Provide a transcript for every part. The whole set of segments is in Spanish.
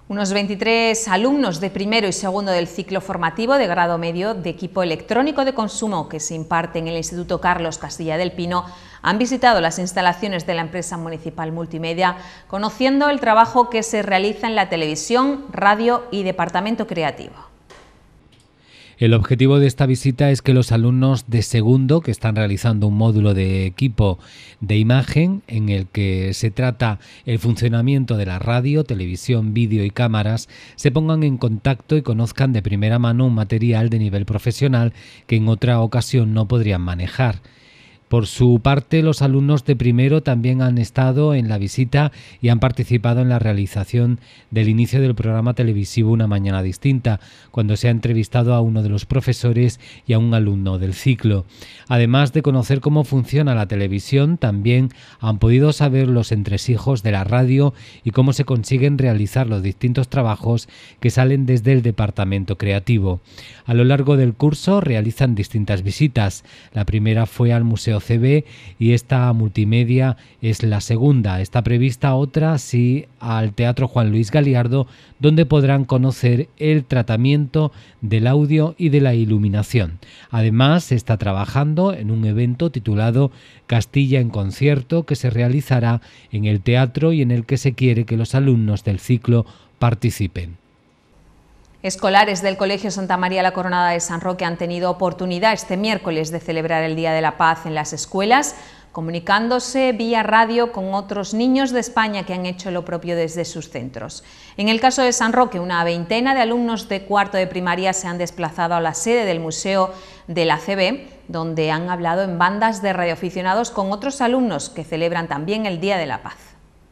Unos 23 alumnos de primero y segundo del ciclo formativo de grado medio de equipo electrónico de consumo que se imparte en el Instituto Carlos Castilla del Pino han visitado las instalaciones de la empresa municipal multimedia, conociendo el trabajo que se realiza en la televisión, radio y departamento creativo. El objetivo de esta visita es que los alumnos de segundo, que están realizando un módulo de equipo de imagen en el que se trata el funcionamiento de la radio, televisión, vídeo y cámaras, se pongan en contacto y conozcan de primera mano un material de nivel profesional que en otra ocasión no podrían manejar. Por su parte, los alumnos de primero también han estado en la visita y han participado en la realización del inicio del programa televisivo Una mañana distinta, cuando se ha entrevistado a uno de los profesores y a un alumno del ciclo. Además de conocer cómo funciona la televisión, también han podido saber los entresijos de la radio y cómo se consiguen realizar los distintos trabajos que salen desde el departamento creativo. A lo largo del curso realizan distintas visitas. La primera fue al Museo CB y esta multimedia es la segunda. Está prevista otra al Teatro Juan Luis Galiardo, donde podrán conocer el tratamiento del audio y de la iluminación. Además, se está trabajando en un evento titulado Castilla en concierto, que se realizará en el teatro y en el que se quiere que los alumnos del ciclo participen. Escolares del Colegio Santa María la Coronada de San Roque han tenido oportunidad este miércoles de celebrar el Día de la Paz en las escuelas, comunicándose vía radio con otros niños de España que han hecho lo propio desde sus centros. En el caso de San Roque, una veintena de alumnos de cuarto de primaria se han desplazado a la sede del Museo de la CB, donde han hablado en bandas de radioaficionados con otros alumnos que celebran también el Día de la Paz.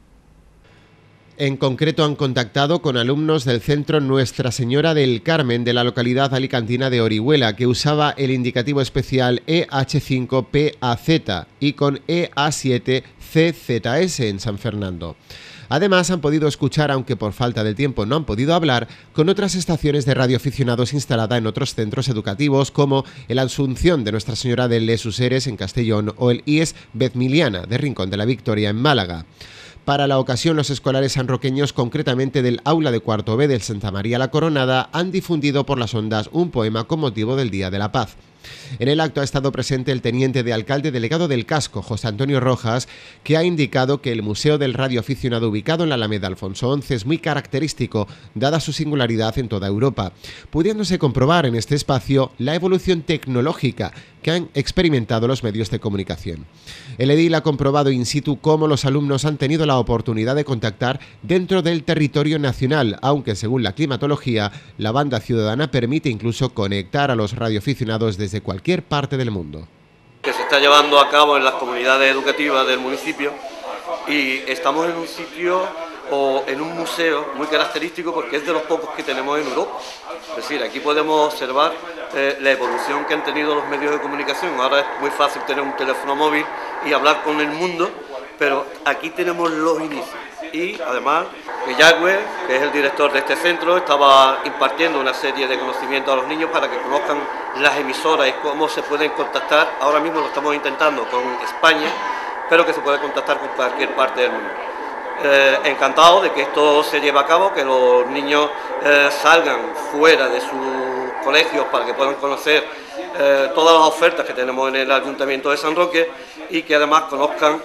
En concreto han contactado con alumnos del centro Nuestra Señora del Carmen de la localidad alicantina de Orihuela, que usaba el indicativo especial EH5PAZ y con EA7CZS en San Fernando. Además, han podido escuchar, aunque por falta de tiempo no han podido hablar, con otras estaciones de radioaficionados instalada en otros centros educativos como el Asunción de Nuestra Señora de Les Useres en Castellón o el IES Bezmiliana de Rincón de la Victoria en Málaga. Para la ocasión, los escolares sanroqueños, concretamente del aula de cuarto B del Santa María la Coronada, han difundido por las ondas un poema con motivo del Día de la Paz. En el acto ha estado presente el teniente de alcalde delegado del Casco, José Antonio Rojas, que ha indicado que el Museo del Radioaficionado ubicado en la Alameda Alfonso XI es muy característico, dada su singularidad en toda Europa, pudiéndose comprobar en este espacio la evolución tecnológica que han experimentado los medios de comunicación. El edil ha comprobado in situ cómo los alumnos han tenido la oportunidad de contactar dentro del territorio nacional, aunque según la climatología, la banda ciudadana permite incluso conectar a los radioaficionados desde cualquier parte del mundo. Que se está llevando a cabo en las comunidades educativas del municipio y estamos en un sitio o en un museo muy característico porque es de los pocos que tenemos en Europa. Es decir, aquí podemos observar la evolución que han tenido los medios de comunicación. Ahora es muy fácil tener un teléfono móvil y hablar con el mundo, pero aquí tenemos los inicios. Y además, Yagüe, que es el director de este centro, estaba impartiendo una serie de conocimientos a los niños para que conozcan las emisoras y cómo se pueden contactar. Ahora mismo lo estamos intentando con España, pero que se puede contactar con cualquier parte del mundo. Encantado de que esto se lleve a cabo, que los niños salgan fuera de sus colegios para que puedan conocer todas las ofertas que tenemos en el Ayuntamiento de San Roque y que además conozcan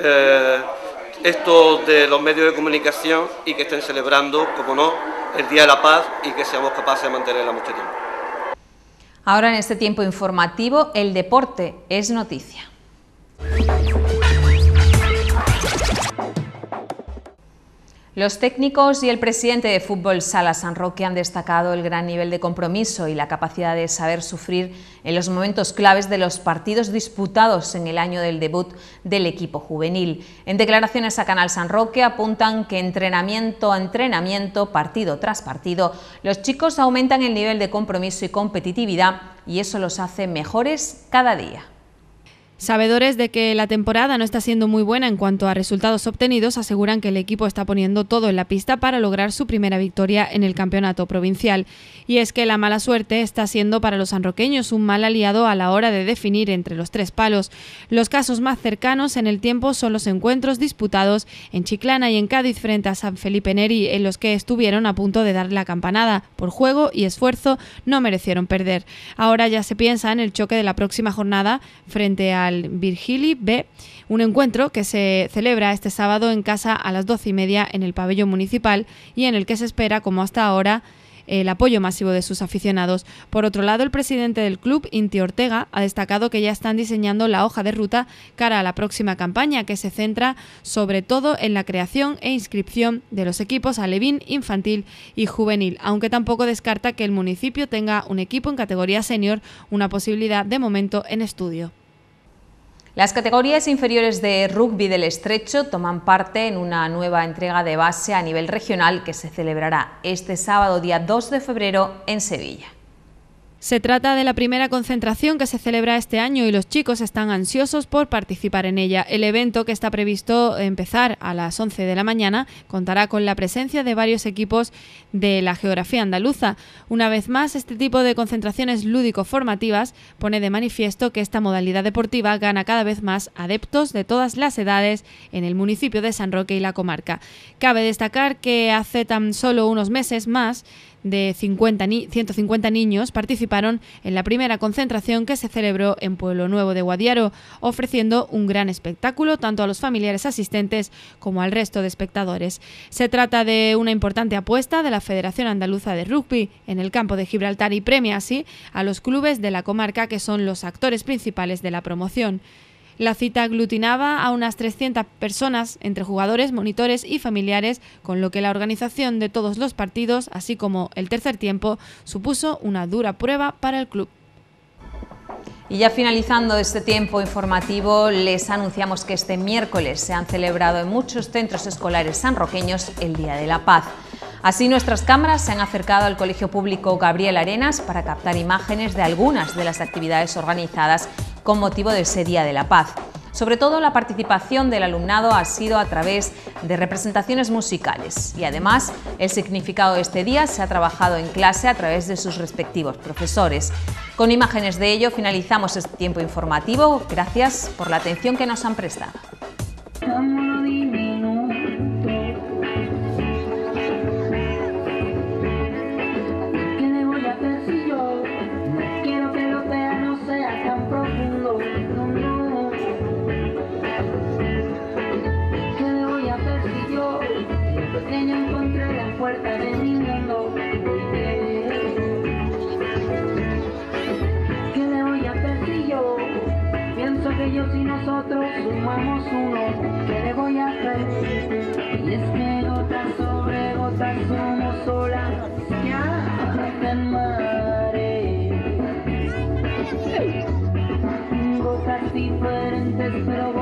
esto de los medios de comunicación y que estén celebrando, como no, el Día de la Paz y que seamos capaces de mantenerla mucho tiempo. Ahora en este tiempo informativo, el deporte es noticia. Los técnicos y el presidente de Fútbol Sala San Roque han destacado el gran nivel de compromiso y la capacidad de saber sufrir en los momentos claves de los partidos disputados en el año del debut del equipo juvenil. En declaraciones a Canal San Roque apuntan que entrenamiento a entrenamiento, partido tras partido, los chicos aumentan el nivel de compromiso y competitividad y eso los hace mejores cada día. Sabedores de que la temporada no está siendo muy buena en cuanto a resultados obtenidos, aseguran que el equipo está poniendo todo en la pista para lograr su primera victoria en el campeonato provincial. Y es que la mala suerte está siendo para los sanroqueños un mal aliado a la hora de definir entre los tres palos. Los casos más cercanos en el tiempo son los encuentros disputados en Chiclana y en Cádiz frente a San Felipe Neri, en los que estuvieron a punto de dar la campanada. Por juego y esfuerzo no merecieron perder. Ahora ya se piensa en el choque de la próxima jornada frente al Virgili B, un encuentro que se celebra este sábado en casa a las 12:30 en el pabellón municipal y en el que se espera, como hasta ahora, el apoyo masivo de sus aficionados. Por otro lado, el presidente del club, Inti Ortega, ha destacado que ya están diseñando la hoja de ruta cara a la próxima campaña, que se centra sobre todo en la creación e inscripción de los equipos alevín, infantil y juvenil, aunque tampoco descarta que el municipio tenga un equipo en categoría senior, una posibilidad de momento en estudio. Las categorías inferiores de rugby del Estrecho toman parte en una nueva entrega de base a nivel regional que se celebrará este sábado, día 2 de febrero, en Sevilla. Se trata de la primera concentración que se celebra este año y los chicos están ansiosos por participar en ella. El evento, que está previsto empezar a las 11 de la mañana, contará con la presencia de varios equipos de la geografía andaluza. Una vez más, este tipo de concentraciones lúdico-formativas pone de manifiesto que esta modalidad deportiva gana cada vez más adeptos de todas las edades en el municipio de San Roque y la comarca. Cabe destacar que hace tan solo unos meses más de 150 niños participaron en la primera concentración que se celebró en Pueblo Nuevo de Guadiaro, ofreciendo un gran espectáculo tanto a los familiares asistentes como al resto de espectadores. Se trata de una importante apuesta de la Federación Andaluza de Rugby en el campo de Gibraltar y premia así a los clubes de la comarca, que son los actores principales de la promoción. La cita aglutinaba a unas 300 personas, entre jugadores, monitores y familiares, con lo que la organización de todos los partidos, así como el tercer tiempo, supuso una dura prueba para el club. Y ya finalizando este tiempo informativo, les anunciamos que este miércoles se han celebrado en muchos centros escolares sanroqueños el Día de la Paz. Así, nuestras cámaras se han acercado al Colegio Público Gabriel Arenas para captar imágenes de algunas de las actividades organizadas con motivo de ese Día de la Paz. Sobre todo, la participación del alumnado ha sido a través de representaciones musicales y además el significado de este día se ha trabajado en clase a través de sus respectivos profesores. Con imágenes de ello finalizamos este tiempo informativo. Gracias por la atención que nos han prestado. Ellos y nosotros sumamos uno, ¿qué le voy a hacer? Y es que gota sobre gota somos olas del mar. Gotas diferentes pero